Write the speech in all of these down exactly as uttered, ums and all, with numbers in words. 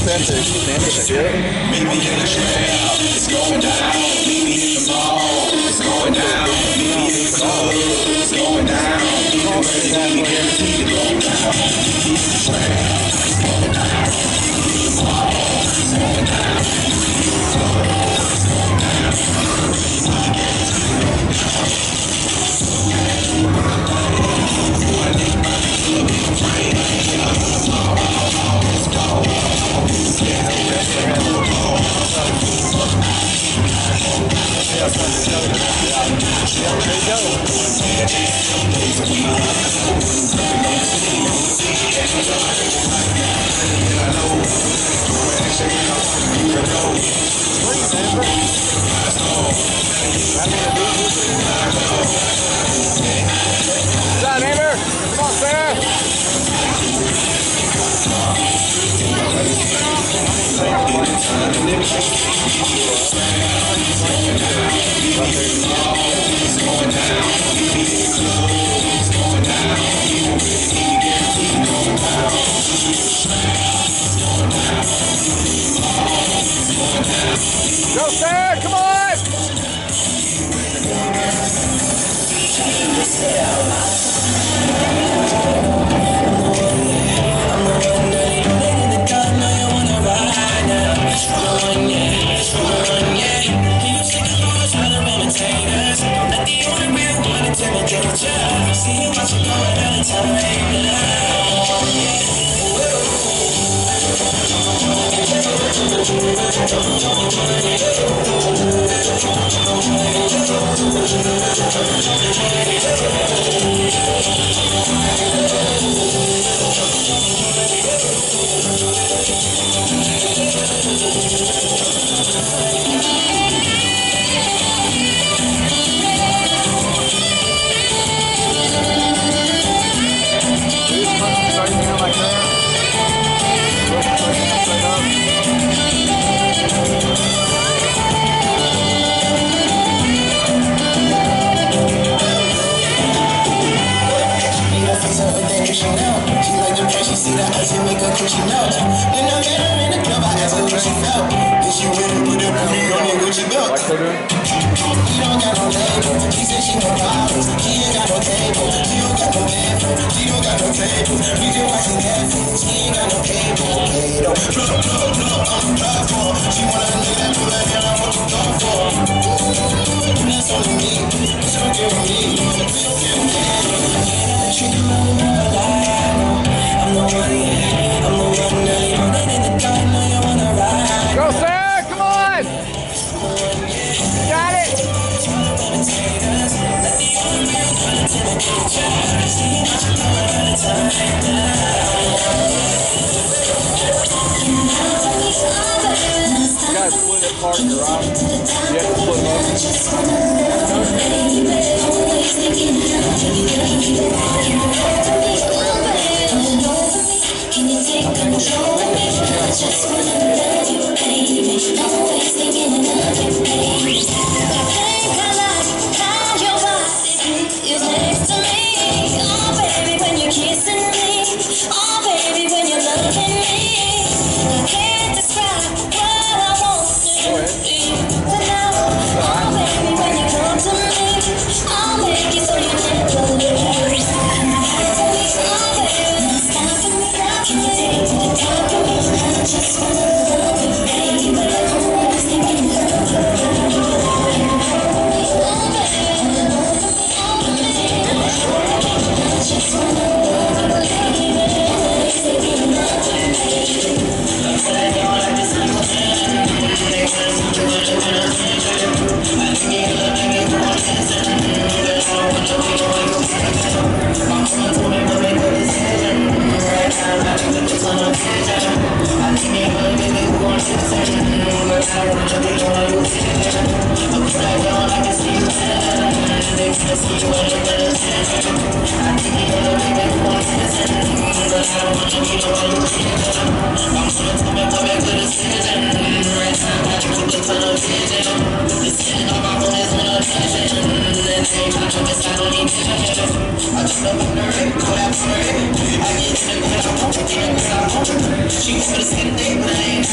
Spencer. Spencer, yeah. Meet me in the trap, it's going down. Meet me in the mall, it's going down. Meet me in the club, it's going down. Meet me ready, meet me guaranteed to go down. Meet me in the trap, it's going down. Meet me in the mall, it's going down. Meet me in the club, it's going down. Meet me ready, meet me guaranteed to go down. Go, Sarah, come on! Go, Sarah! Come on! Got it! You guys split it apart in your arm. You have to split She wants to sit there, but I ain't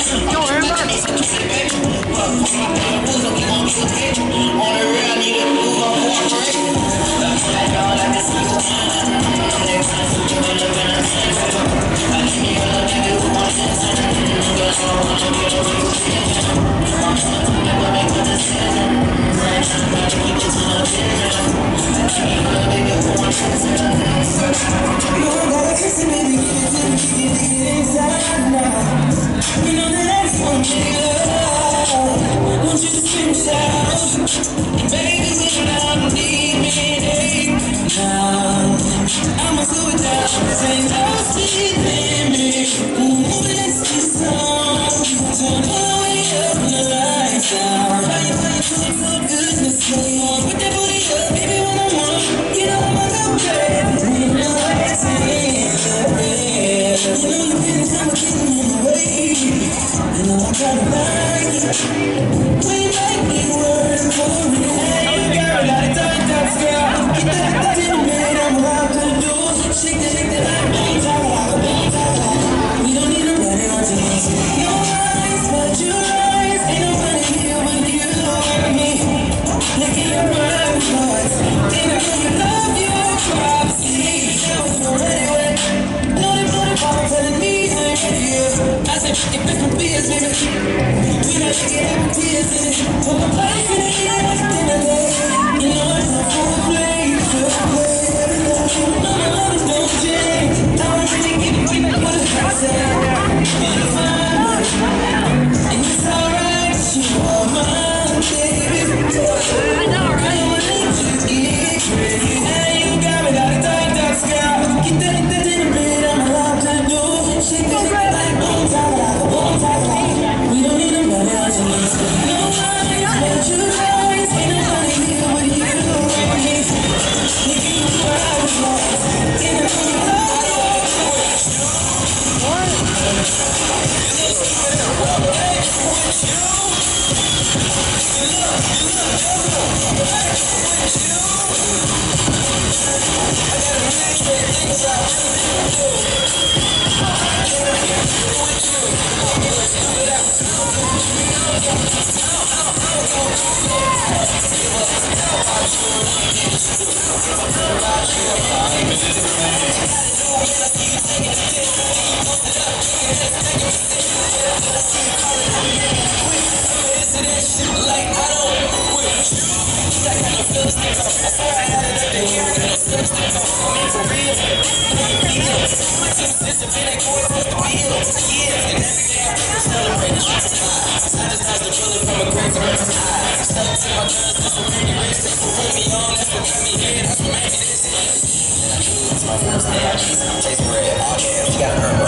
Chase bread, all gas, you gotta earn